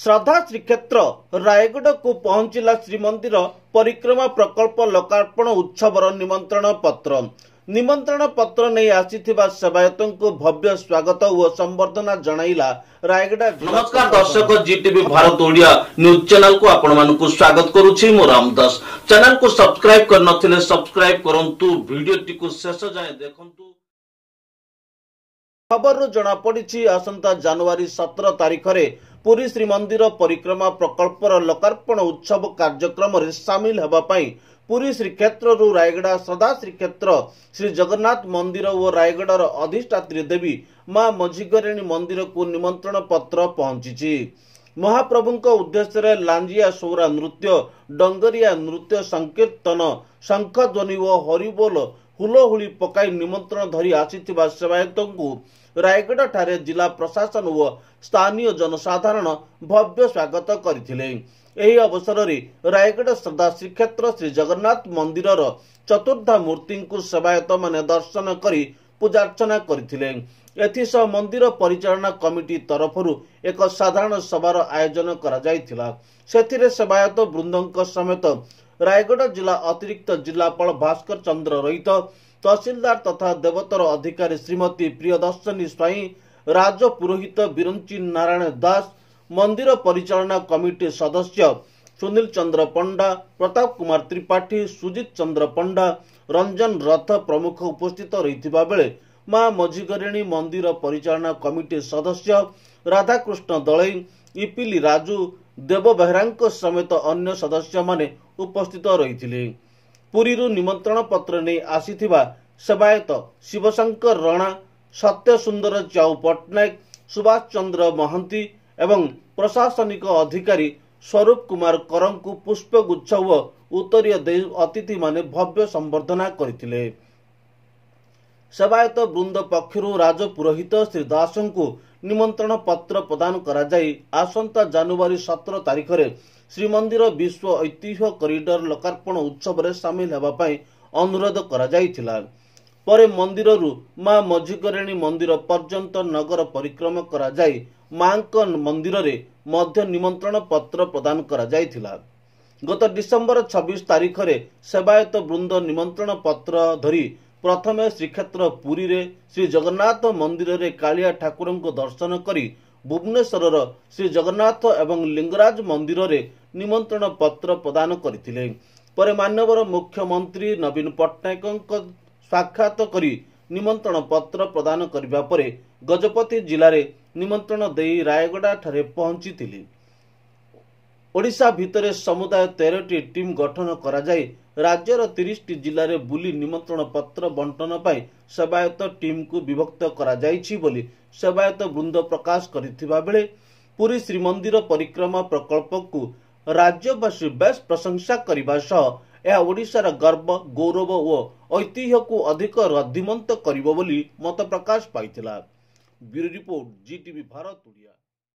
श्रद्धा श्रीक्षेत्र रायगढ़ को पहुंचला श्रीमंदिर परिक्रमा प्रकल्प लोकार्पण उत्सवर निमंत्रण पत्र नहीं आसीथिबा सेवायतों को भव्य स्वागत और संबर्धना जणाइला रायगढ़। नमस्कार दर्शक, GTV Bharat Odia news channel को आपण मानकु स्वागत करूछि। मो रामदास चैनल को सब्सक्राइब कर नथिले सब्सक्राइब करंतु, वीडियो टी को शेष जाय देखंतु। खबर जना पड़ी आसंता जनवरी 17 तारिख रे पुरी श्रीमंदिर परिक्रमा प्रकल्पर लोकार्पण उत्सव कार्यक्रम रे शामिल हेबा पई पुरी श्रीक्षेत्र रु रायगढ़ श्रद्धा श्रीक्षेत्र श्री जगन्नाथ मंदिर और रायगढ़ अधिष्ठात्री देवी मां मझिगरेणी मंदिर को निमंत्रण पत्र पहुंची। महाप्रभुଙ୍କ उद्देश्य लांजिया सौरा नृत्य, डंगरिया नृत्य, संकीर्तन, शंख ध्वनि और हरिबोल हुलहुली पकाई निमंत्रण धरी आसीथिबा सेवायतों को रायगढ़ ठारे जिला प्रशासन और स्थानीय जनसाधारण भव्य स्वागत करथिले। एही अवसर में रायगढ़ श्रद्धा श्रीक्षेत्र श्री जगन्नाथ मंदिर चतुर्धा मूर्ति को सेवायत माने दर्शन करी पूजार्चना करथिले। एथिसह मंदिर परिचालना कमिटी तरफरु एक साधारण सभार आयोजन करा जायथिला। सेथिरे सेवायत वृंदक समेत रायगढ़ जिला अतिरिक्त जिलापाल भास्कर चंद्र रहित तहसीलदार तथा देवतर अधिकारी श्रीमती प्रियदर्शनी स्वाई, राज पुरोहित बिरंची नारायण दास, मंदिर परिचालना कमिटी सदस्य सुनील चंद्र पंडा, प्रताप कुमार त्रिपाठी, सुजित चंद्र पंडा, रंजन रथ प्रमुख उपस्थित रहिथिबा बेले मां मझिगरेणी मंदिर परिचालना कमिटी सदस्य राधाकृष्ण दलई, इपिली राजू, देव बेहरा समेत अन्य सदस्य माने उपस्थित रहिथिले। पुरीरु निमंत्रण पत्र नहीं आसीथिबा सेवायत शिवशंकर रणा, सत्य सुंदर चाऊ पट्टनायक, सुभाष चंद्र महांती एवं प्रशासनिक अधिकारी स्वरूप कुमार करं को पुष्पगुच्छ व उत्तरीय दे अतिथि माने भव्य संबर्धना करथिले। सेवायत वृंद पक्षरु राज पुरोहित श्री दासों को निमंत्रण पत्र प्रदान करा जाई आसंता जनवरी 17 तारिख रे श्रीमंदिर विश्व ऐतिह्य कॉरिडोर लोकार्पण उत्सव रे शामिल हेबा पई अनुरोध करा जायथिला। परे मंदिर रु मां मझिगरेणी मंदिर पर्यंत नगर परिक्रमा करा जाई मांक मंदिर रे मध्य निमंत्रण पत्र प्रदान करा जायथिला। गत डिसेंबर 26 तारिख रे सेवायत वृंद निमंत्रण पत्र धरी प्रथमे श्रीक्षेत्र पुरी रे श्री जगन्नाथ मंदिर रे कालिया ठाकुर को दर्शन करी भुवनेश्वर श्री जगन्नाथ एवं लिंगराज मंदिर रे निमंत्रण पत्र प्रदान करथिले। परे मान्यवर मुख्यमंत्री नवीन पट्टनायक साक्षात करी निमंत्रण पत्र प्रदान करबा परे गजपति जिले रे निमंत्रण देई रायगढ़ ठारे पहुंचीथिले। ओडिशा भितरे समुदाय 13टी टीम गठन करा जाई राज्यर 30टी जिले रे बुली निमंत्रण पत्र बंटन पाई सेवायत टीम को विभक्त करा जाईछि बोली सेवायत वृंद प्रकाश करिथिबा बेले पुरी श्रीमंदिर परिक्रमा प्रकल्प को राज्यवासी बेस प्रशंसा करबा सह यह ओडिशार गर्व, गौरव और ऐतिह्य को अधिक रद्धिमंत करिबो बोली मत प्रकाश पाइथिला। Bureau report, GTV Bharat Odia.